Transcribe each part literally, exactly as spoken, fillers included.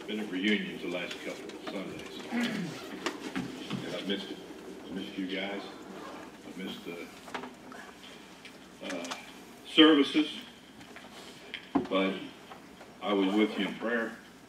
been at reunions the last couple of Sundays, and I've missed it. I missed you guys. I missed the uh, services, but I was with you in prayer.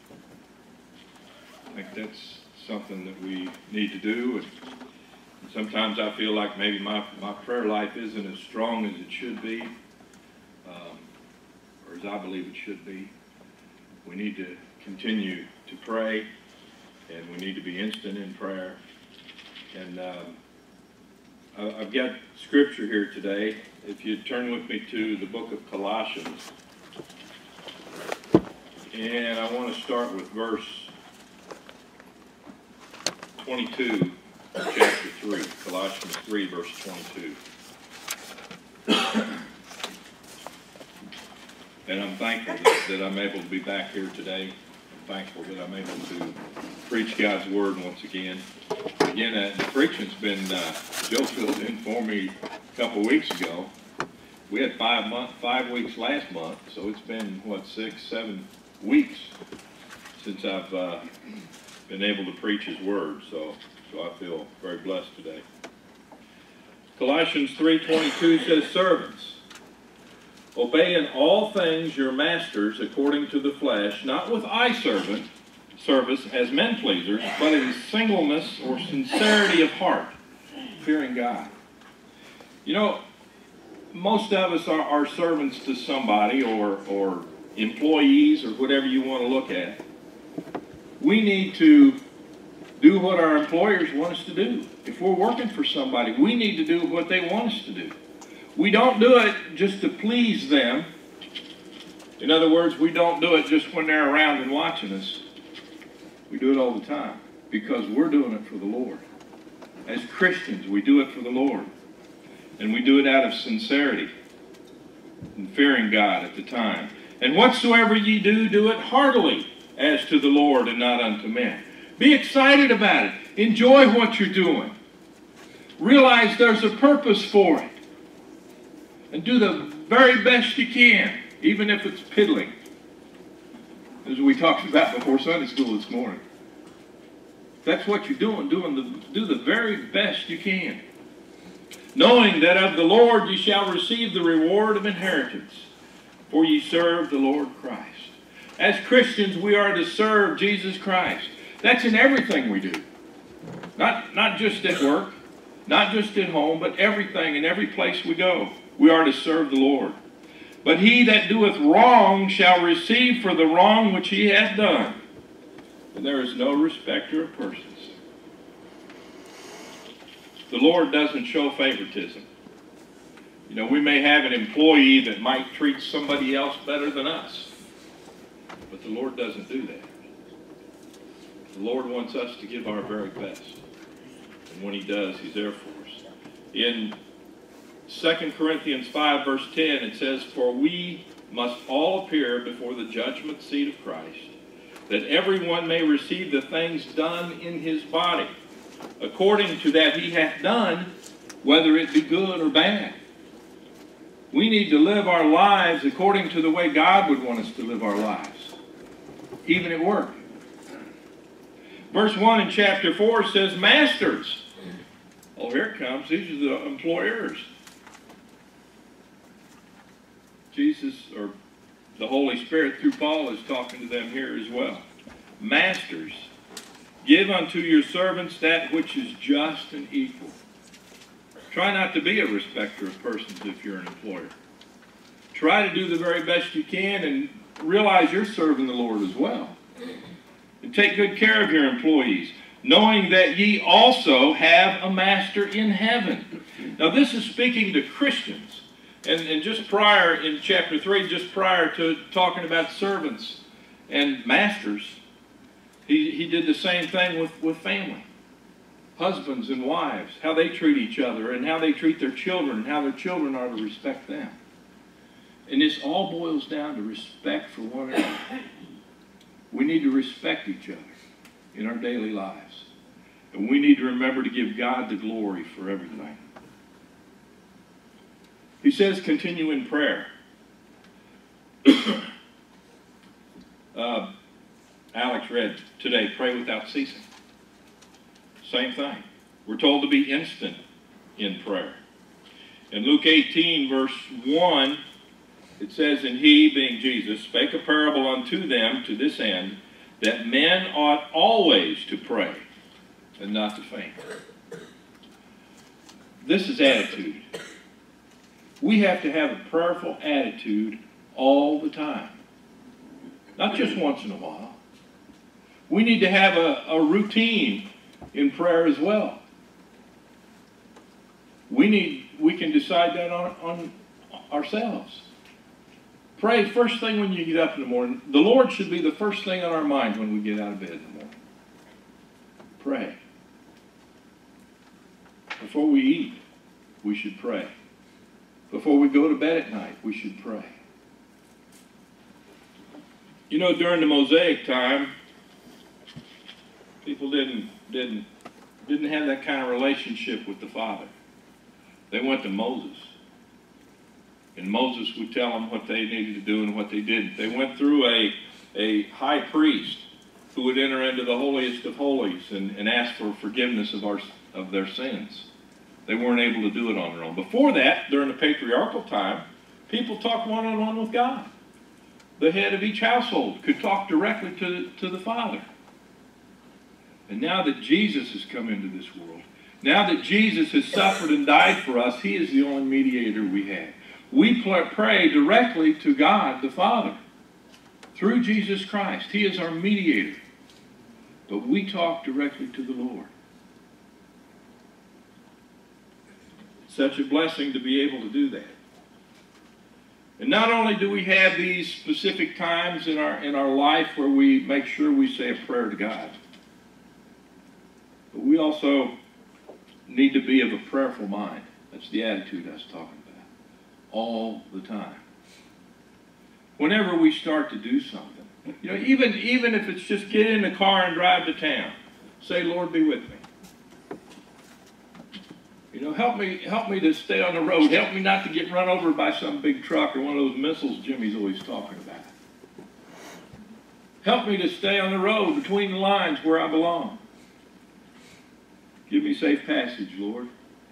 I think that's something that we need to do, and sometimes I feel like maybe my, my prayer life isn't as strong as it should be, um, or as I believe it should be. We need to continue to pray, and we need to be instant in prayer. And um, I, I've got scripture here today. If you turn with me to the book of Colossians, and I want to start with verse twenty-two, chapter three, Colossians three, verse twenty-two. And I'm thankful that, that I'm able to be back here today. I'm thankful that I'm able to preach God's word once again. Again, uh, the preaching's been, uh, Joe filled in for me a couple weeks ago. We had five month, five weeks last month, so it's been, what, six, seven weeks since I've uh, been able to preach his word. So, so I feel very blessed today. Colossians three twenty-two says, "Servants, obey in all things your masters according to the flesh, not with eye servant service as men pleasers, but in singleness or sincerity of heart, fearing God." You know, most of us are, are servants to somebody, or, or employees, or whatever you want to look at. We need to do what our employers want us to do. If we're working for somebody, we need to do what they want us to do. We don't do it just to please them. In other words, we don't do it just when they're around and watching us. We do it all the time because we're doing it for the Lord. As Christians, we do it for the Lord. And we do it out of sincerity and fearing God at the time. "And whatsoever ye do, do it heartily as to the Lord and not unto men." Be excited about it. Enjoy what you're doing. Realize there's a purpose for it. And do the very best you can, even if it's piddling, as we talked about before Sunday school this morning. If that's what you're doing, doing the, do the very best you can. "Knowing that of the Lord ye shall receive the reward of inheritance, for ye serve the Lord Christ." As Christians, we are to serve Jesus Christ. That's in everything we do. Not, not just at work, not just at home, but everything and every place we go. We are to serve the Lord. "But he that doeth wrong shall receive for the wrong which he hath done. And there is no respecter of persons." The Lord doesn't show favoritism. You know, we may have an employee that might treat somebody else better than us. But the Lord doesn't do that. The Lord wants us to give our very best. And when he does, he's there for us. In Second Corinthians five, verse ten, it says, "For we must all appear before the judgment seat of Christ, that everyone may receive the things done in his body, according to that he hath done, whether it be good or bad." We need to live our lives according to the way God would want us to live our lives, even at work. Verse one in chapter four says, "Masters." Oh, here it comes. These are the employers. Jesus, or the Holy Spirit through Paul, is talking to them here as well. "Masters, give unto your servants that which is just and equal." Try not to be a respecter of persons if you're an employer. Try to do the very best you can and realize you're serving the Lord as well. And take good care of your employees, knowing that ye also have a master in heaven. Now this is speaking to Christians. And, and just prior, in chapter three, just prior to talking about servants and masters, he, he did the same thing with, with family. Husbands and wives, how they treat each other and how they treat their children and how their children are to respect them. And this all boils down to respect for one another. We need to respect each other in our daily lives. And we need to remember to give God the glory for everything. He says, continue in prayer. uh, Alex read today, pray without ceasing. Same thing. We're told to be instant in prayer. In Luke eighteen, verse one, it says, and he, being Jesus, spake a parable unto them to this end, that men ought always to pray and not to faint. This is attitude. We have to have a prayerful attitude all the time. Not just once in a while. We need to have a, a routine in prayer as well. We need, we can decide that on, on ourselves. Pray first thing when you get up in the morning. The Lord should be the first thing on our mind when we get out of bed in the morning. Pray. Before we eat, we should pray. Before we go to bed at night, we should pray. You know, during the Mosaic time, people didn't, didn't, didn't have that kind of relationship with the Father. They went to Moses. And Moses would tell them what they needed to do and what they didn't. They went through a, a high priest who would enter into the holiest of holies and, and ask for forgiveness of, our, of their sins. They weren't able to do it on their own. Before that, during the patriarchal time, people talked one-on-one with God. The head of each household could talk directly to, to the Father. And now that Jesus has come into this world, now that Jesus has suffered and died for us, he is the only mediator we have. We pray directly to God the Father through Jesus Christ. He is our mediator. But we talk directly to the Lord. Such a blessing to be able to do that. And not only do we have these specific times in our, in our life where we make sure we say a prayer to God, but we also need to be of a prayerful mind. That's the attitude I was talking about. All the time. Whenever we start to do something, you know, even, even if it's just get in the car and drive to town, say, Lord, be with me. You know, help me, help me to stay on the road. Help me not to get run over by some big truck or one of those missiles Jimmy's always talking about. Help me to stay on the road between the lines where I belong. Give me safe passage, Lord.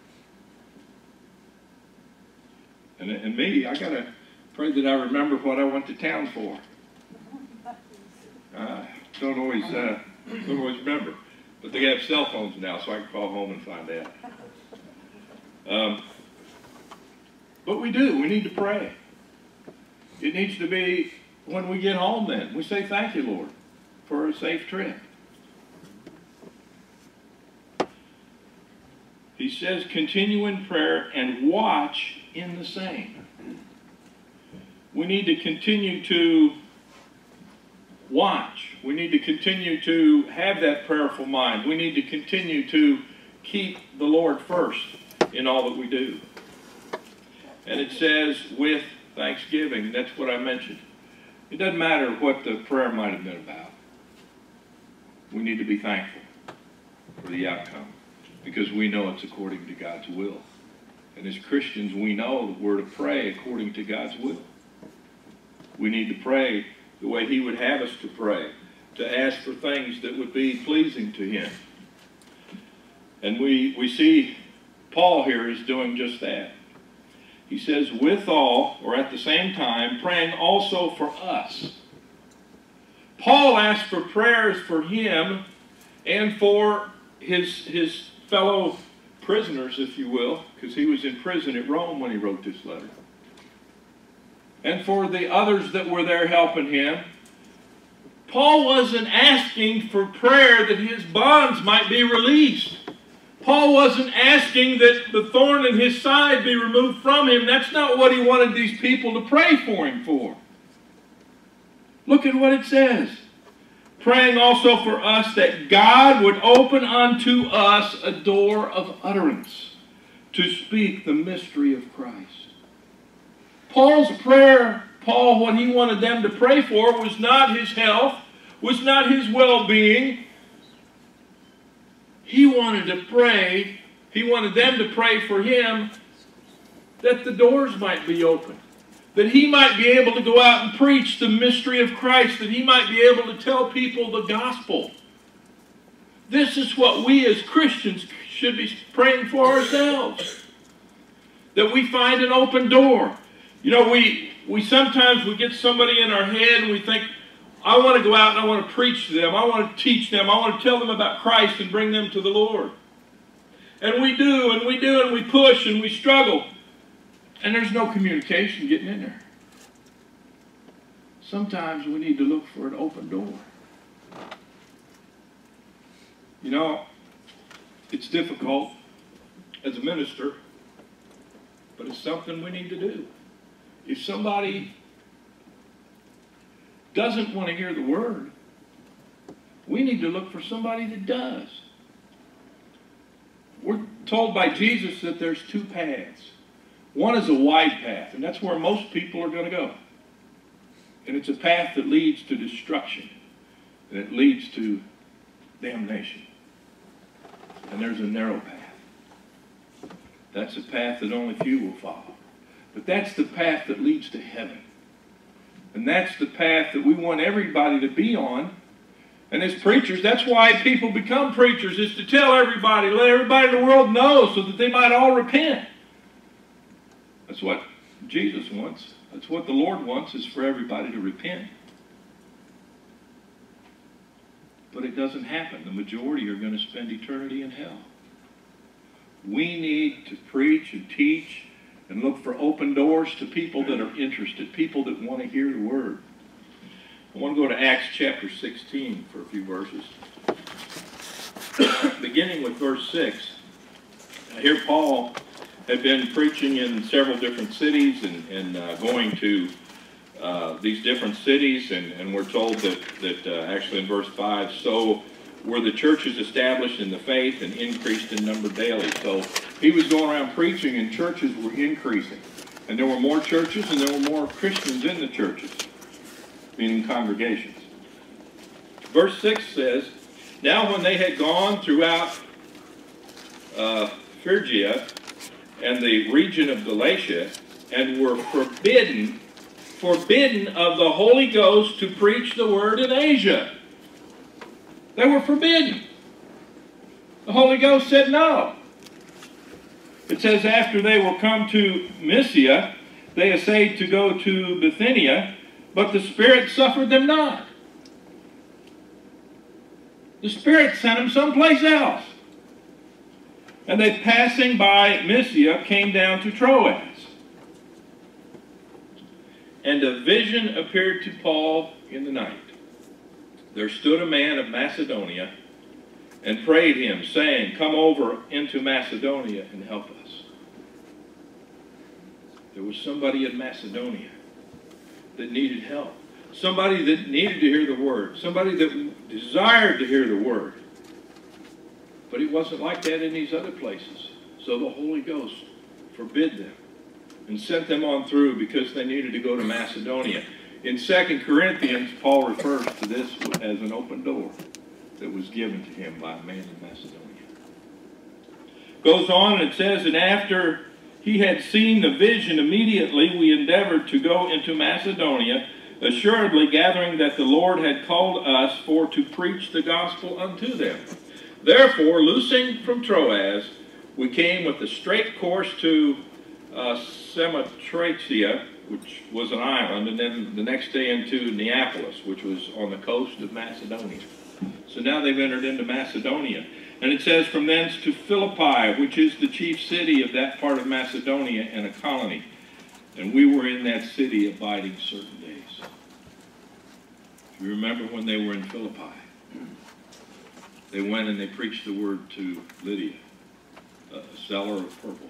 And, and me, I got to pray that I remember what I went to town for. I don't always, uh, don't always remember. But they have cell phones now, so I can call home and find out. Um, but we do. We need to pray. It needs to be when we get home then. We say, thank you, Lord, for a safe trip. He says, continue in prayer and watch in the same. We need to continue to watch. We need to continue to have that prayerful mind. We need to continue to keep the Lord first in all that we do. And it says, with thanksgiving. That's what I mentioned. It doesn't matter what the prayer might have been about. We need to be thankful for the outcome, because we know it's according to God's will. And as Christians, we know that we're to pray according to God's will. We need to pray the way he would have us to pray, to ask for things that would be pleasing to him. And we, we see Paul here is doing just that. He says, withal, or at the same time, praying also for us. Paul asked for prayers for him and for his, his fellow prisoners, if you will, because he was in prison at Rome when he wrote this letter. And for the others that were there helping him. Paul wasn't asking for prayer that his bonds might be released. Paul wasn't asking that the thorn in his side be removed from him. That's not what he wanted these people to pray for him for. Look at what it says. Praying also for us that God would open unto us a door of utterance to speak the mystery of Christ. Paul's prayer, Paul, what he wanted them to pray for was not his health, was not his well-being. He wanted to pray, he wanted them to pray for him that the doors might be open, that he might be able to go out and preach the mystery of Christ, that he might be able to tell people the gospel. This is what we as Christians should be praying for ourselves. That we find an open door. You know, we, we sometimes we get somebody in our head and we think, I want to go out and I want to preach to them. I want to teach them. I want to tell them about Christ and bring them to the Lord. And we do, and we do, and we push, and we struggle. And there's no communication getting in there. Sometimes we need to look for an open door. You know, it's difficult as a minister, but it's something we need to do. If somebody doesn't want to hear the word, we need to look for somebody that does. We're told by Jesus that there's two paths. One is a wide path, and that's where most people are going to go. And it's a path that leads to destruction, and it leads to damnation. And there's a narrow path. That's a path that only few will follow. But that's the path that leads to heaven. And that's the path that we want everybody to be on. And as preachers, that's why people become preachers, is to tell everybody, let everybody in the world know so that they might all repent. That's what Jesus wants. That's what the Lord wants, is for everybody to repent. But it doesn't happen. The majority are going to spend eternity in hell. We need to preach and teach and look for open doors to people that are interested, people that want to hear the word. I want to go to Acts chapter sixteen for a few verses. Beginning with verse six. Here Paul had been preaching in several different cities and, and uh, going to uh, these different cities, and, and we're told that, that uh, actually in verse five, so were the churches established in the faith and increased in number daily. So he was going around preaching and churches were increasing. And there were more churches and there were more Christians in the churches, meaning congregations. Verse six says, now when they had gone throughout uh, Phrygia and the region of Galatia, and were forbidden, forbidden of the Holy Ghost to preach the word in Asia. They were forbidden. The Holy Ghost said no. It says after they were come to Mysia, they essayed to go to Bithynia, but the Spirit suffered them not. The Spirit sent them someplace else. And they, passing by Mysia, came down to Troas. And a vision appeared to Paul in the night. There stood a man of Macedonia and prayed him, saying, come over into Macedonia and help us. There was somebody in Macedonia that needed help. Somebody that needed to hear the word. Somebody that desired to hear the word. But it wasn't like that in these other places. So the Holy Ghost forbid them and sent them on through because they needed to go to Macedonia. In Second Corinthians, Paul refers to this as an open door that was given to him by a man in Macedonia. Goes on and it says, and after he had seen the vision, immediately we endeavored to go into Macedonia, assuredly gathering that the Lord had called us for to preach the gospel unto them. Therefore, loosing from Troas, we came with a straight course to uh, Samothracia, which was an island, and then the next day into Neapolis, which was on the coast of Macedonia. So now they've entered into Macedonia. And it says, from thence to Philippi, which is the chief city of that part of Macedonia and a colony. And we were in that city abiding certain days. You remember when they were in Philippi? They went and they preached the word to Lydia, a seller of purple.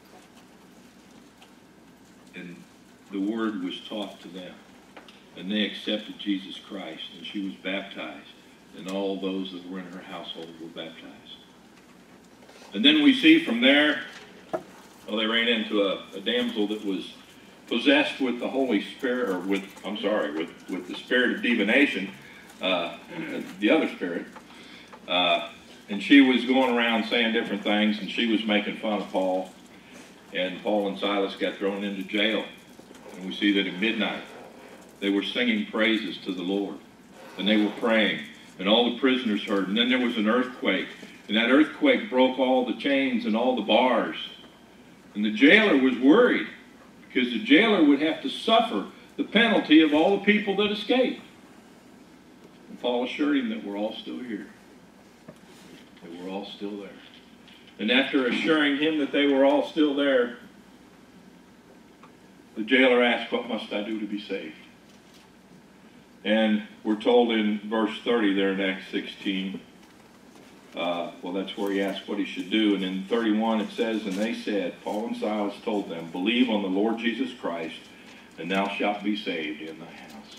And the word was taught to them. And they accepted Jesus Christ. And she was baptized. And all those that were in her household were baptized. And then we see from there, well, they ran into a, a damsel that was possessed with the Holy Spirit, or with, I'm sorry, with, with the spirit of divination, uh, the other spirit. Uh, and she was going around saying different things, and she was making fun of Paul. And Paul and Silas got thrown into jail. And we see that at midnight, they were singing praises to the Lord. And they were praying. And all the prisoners heard. And then there was an earthquake. And that earthquake broke all the chains and all the bars. And the jailer was worried, because the jailer would have to suffer the penalty of all the people that escaped. And Paul assured him that we're all still here. That we're all still there. And after assuring him that they were all still there, the jailer asked, "What must I do to be saved?" And we're told in verse thirty there in Acts sixteen, uh, well, that's where he asked what he should do. And in thirty-one it says, "And they said," Paul and Silas told them, "Believe on the Lord Jesus Christ, and thou shalt be saved in thy house."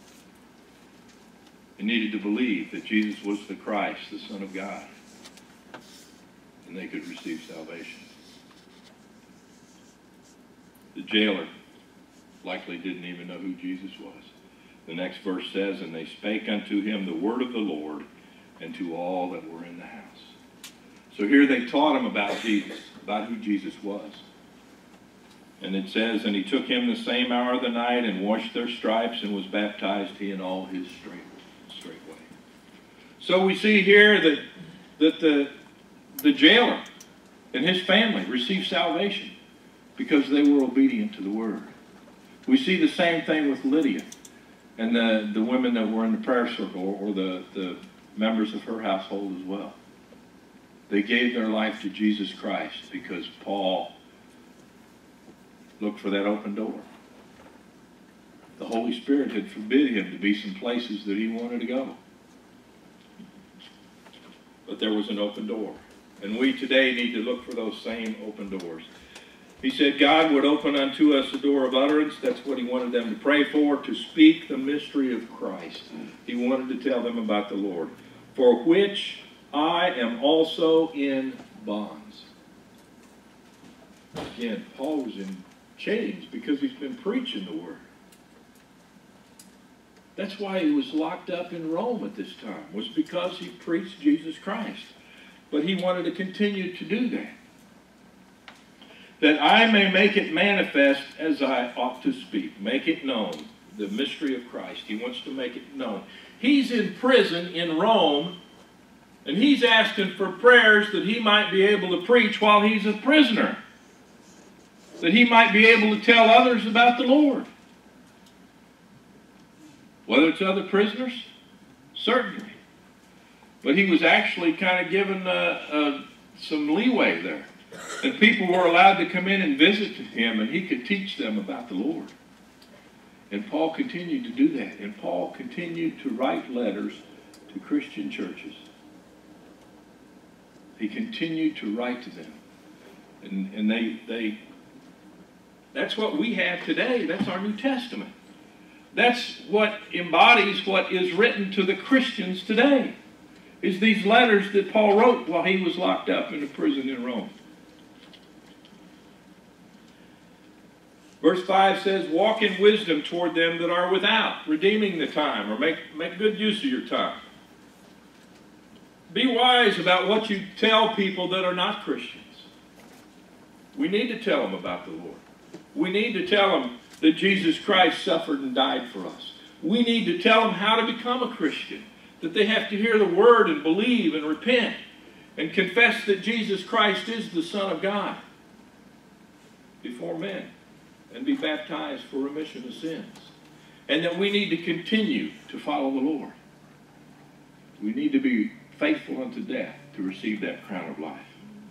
They needed to believe that Jesus was the Christ, the Son of God, and they could receive salvation. The jailer likely didn't even know who Jesus was. The next verse says, "And they spake unto him the word of the Lord, and to all that were in the house." So here they taught him about Jesus, about who Jesus was. And it says, "And he took him the same hour of the night, and washed their stripes, and was baptized, he and all his straight, straightway." So we see here that, that the, the jailer and his family received salvation because they were obedient to the word. We see the same thing with Lydia and the, the women that were in the prayer circle, or the, the members of her household as well. They gave their life to Jesus Christ because Paul looked for that open door. The Holy Spirit had forbid him to be some places that he wanted to go. But there was an open door. And we today need to look for those same open doors. He said God would open unto us a door of utterance. That's what he wanted them to pray for, to speak the mystery of Christ. He wanted to tell them about the Lord, for which I am also in bonds. Again, Paul was in chains because he's been preaching the word. That's why he was locked up in Rome at this time, was because he preached Jesus Christ. But he wanted to continue to do that. That I may make it manifest as I ought to speak. Make it known. The mystery of Christ. He wants to make it known. He's in prison in Rome, and he's asking for prayers that he might be able to preach while he's a prisoner. That he might be able to tell others about the Lord. Whether it's other prisoners, certainly. But he was actually kind of given uh, uh, some leeway there. And people were allowed to come in and visit him, and he could teach them about the Lord. And Paul continued to do that. And Paul continued to write letters to Christian churches. He continued to write to them. And, and they, they, that's what we have today. That's our New Testament. That's what embodies what is written to the Christians today, is these letters that Paul wrote while he was locked up in a prison in Rome. Verse five says, "Walk in wisdom toward them that are without," redeeming the time, or make, make good use of your time. Be wise about what you tell people that are not Christians. We need to tell them about the Lord. We need to tell them that Jesus Christ suffered and died for us. We need to tell them how to become a Christian, that they have to hear the word and believe and repent and confess that Jesus Christ is the Son of God before men, and be baptized for remission of sins. And that we need to continue to follow the Lord. We need to be faithful unto death to receive that crown of life.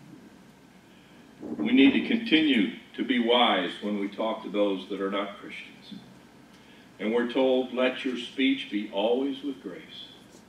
We need to continue to be wise when we talk to those that are not Christians. And we're told, let your speech be always with grace.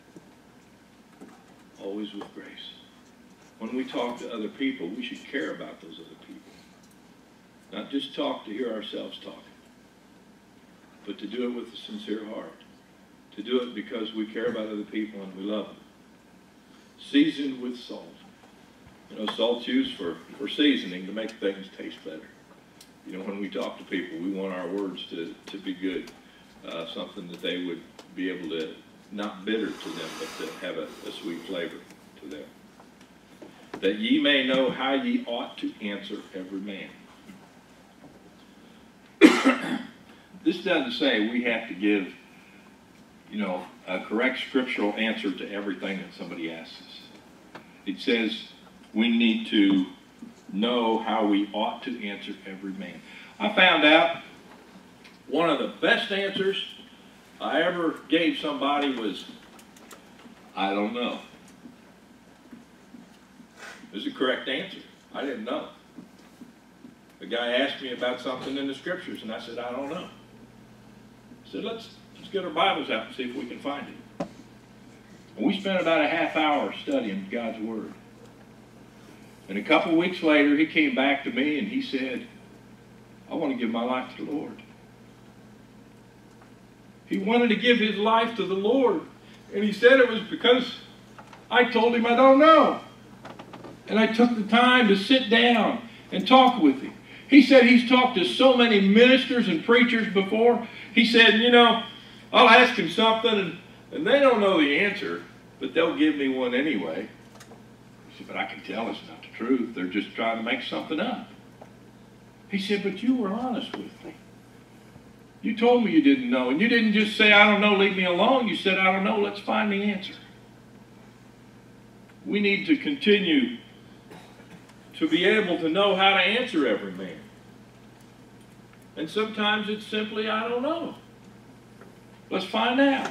Always with grace. When we talk to other people, we should care about those other people. Not just talk to hear ourselves talking, but to do it with a sincere heart. To do it because we care about other people and we love them. Seasoned with salt. You know, salt's used for, for seasoning to make things taste better. You know, when we talk to people, we want our words to, to be good. Uh, something that they would be able to, not bitter to them, but to have a, a sweet flavor to them. That ye may know how ye ought to answer every man. this doesn't say we have to give, you know, a correct scriptural answer to everything that somebody asks us. It says we need to know how we ought to answer every man. I found out one of the best answers I ever gave somebody was, I don't know. It was the correct answer. I didn't know. The guy asked me about something in the scriptures, and I said, I don't know. I said, let's, let's get our Bibles out and see if we can find it. And we spent about a half hour studying God's Word. And a couple of weeks later, he came back to me and he said, I want to give my life to the Lord. He wanted to give his life to the Lord. And he said it was because I told him I don't know. And I took the time to sit down and talk with him. He said he's talked to so many ministers and preachers before. He said, you know, I'll ask him something and, and they don't know the answer, but they'll give me one anyway. He said, but I can tell it's not the truth. They're just trying to make something up. He said, but you were honest with me. You told me you didn't know. And you didn't just say, I don't know, leave me alone. You said, I don't know, let's find the answer. We need to continue to be able to know how to answer every man. And sometimes it's simply, I don't know. Let's find out.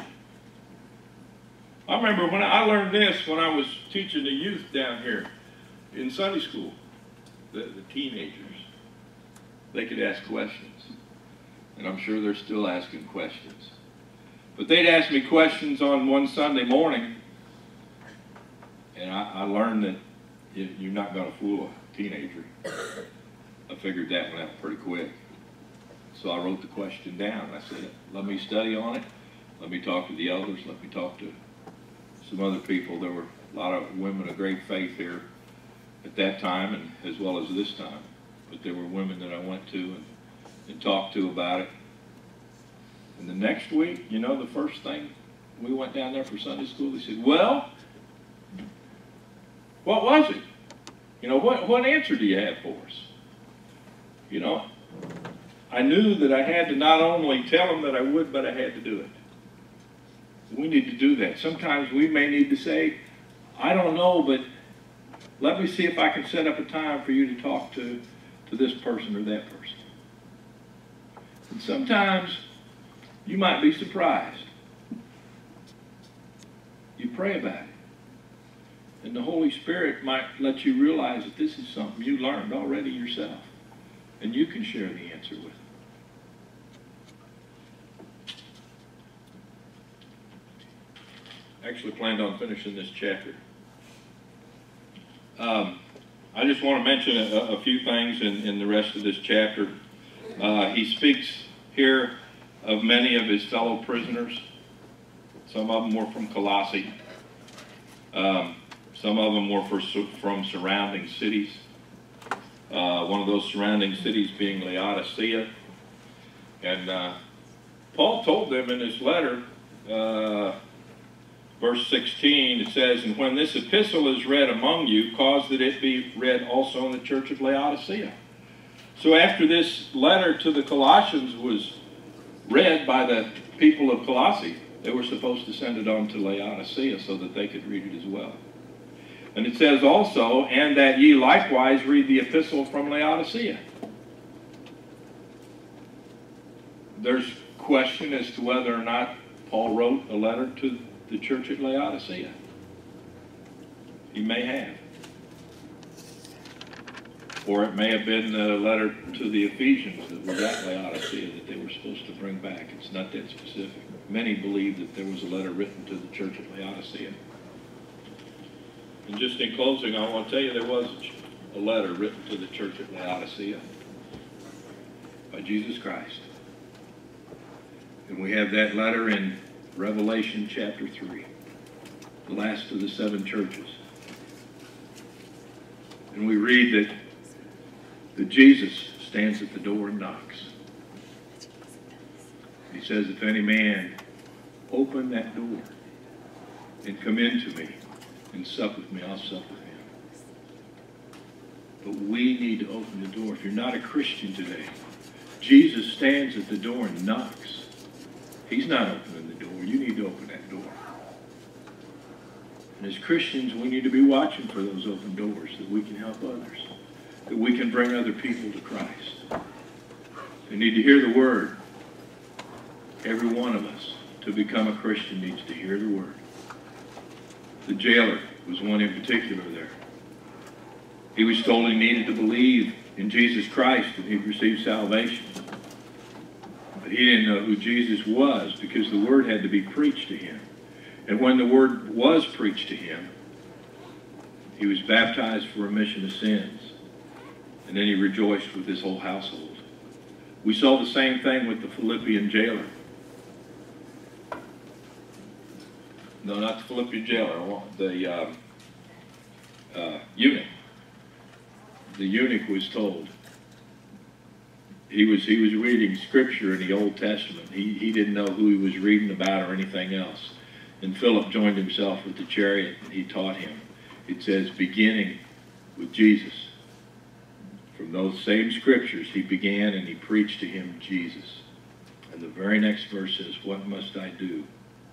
I remember when I learned this when I was teaching the youth down here in Sunday school, the, the teenagers. They could ask questions. And I'm sure they're still asking questions. But they'd ask me questions on one Sunday morning, and I, I learned that you're not going to fool a teenager. I figured that one out pretty quick. So I wrote the question down. I said, let me study on it. Let me talk to the elders. Let me talk to some other people. There were a lot of women of great faith here at that time, and as well as this time. But there were women that I went to and, and talked to about it. And the next week, you know, the first thing, we went down there for Sunday school. They said, well, what was it? You know, what, what answer do you have for us? You know, I knew that I had to not only tell them that I would, but I had to do it. We need to do that. Sometimes we may need to say, I don't know, but let me see if I can set up a time for you to talk to, to this person or that person. And sometimes you might be surprised. You pray about it. And the Holy Spirit might let you realize that this is something you learned already yourself. And you can share the answer with them. I actually planned on finishing this chapter. Um, I just want to mention a, a few things in, in the rest of this chapter. Uh, he speaks here of many of his fellow prisoners. Some of them were from Colossae. Um, some of them were for, from surrounding cities. Uh, one of those surrounding cities being Laodicea. And uh, Paul told them in his letter, uh, verse sixteen, it says, and when this epistle is read among you, cause that it be read also in the church of Laodicea. So after this letter to the Colossians was read by the people of Colossae, they were supposed to send it on to Laodicea so that they could read it as well. And it says also, and that ye likewise read the epistle from Laodicea. There's question as to whether or not Paul wrote a letter to the church at Laodicea. He may have. Or it may have been a letter to the Ephesians that was at Laodicea that they were supposed to bring back. It's not that specific. Many believe that there was a letter written to the church at Laodicea. And just in closing, I want to tell you there was a letter written to the church at Laodicea by Jesus Christ. And we have that letter in Revelation chapter three, the last of the seven churches. And we read that, that Jesus stands at the door and knocks. He says, if any man open that door and come into me and sup with me, I'll sup with him. But we need to open the door. If you're not a Christian today, Jesus stands at the door and knocks. He's not opening the door. You need to open that door. And as Christians, we need to be watching for those open doors that we can help others, that we can bring other people to Christ. They need to hear the word. Every one of us, to become a Christian, needs to hear the word. The jailer was one in particular there. He was told he needed to believe in Jesus Christ and he'd receive salvation. But he didn't know who Jesus was because the word had to be preached to him. And when the word was preached to him, he was baptized for remission of sins. And then he rejoiced with his whole household. We saw the same thing with the Philippian jailer. No, not the Philippian jailer, the um, uh, eunuch. The eunuch was told, he was, he was reading scripture in the Old Testament. He, he didn't know who he was reading about or anything else. And Philip joined himself with the chariot and he taught him. It says, beginning with Jesus. From those same scriptures, he began and he preached to him Jesus. And the very next verse says, what must I do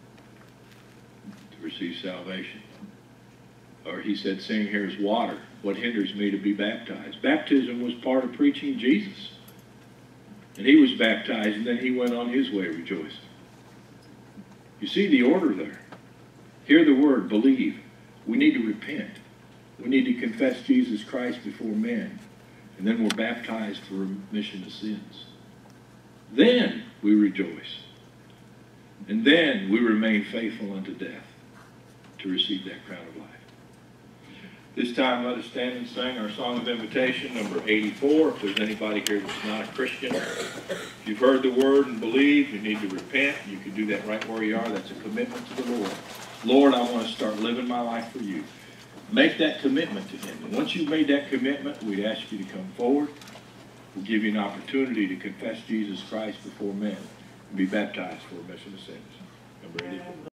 to receive salvation? Or he said, seeing here is water. What hinders me to be baptized? Baptism was part of preaching Jesus. And he was baptized, and then he went on his way rejoicing. You see the order there. Hear the word, believe. We need to repent. We need to confess Jesus Christ before men. And then we're baptized for remission of sins. Then we rejoice. And then we remain faithful unto death to receive that crown of life. This time, let us stand and sing our song of invitation, number eighty-four. If there's anybody here that's not a Christian, if you've heard the word and believe, you need to repent. You can do that right where you are. That's a commitment to the Lord. Lord, I want to start living my life for you. Make that commitment to him. And once you've made that commitment, we'd ask you to come forward. We'll give you an opportunity to confess Jesus Christ before men and be baptized for remission of sins. Number eighty-four.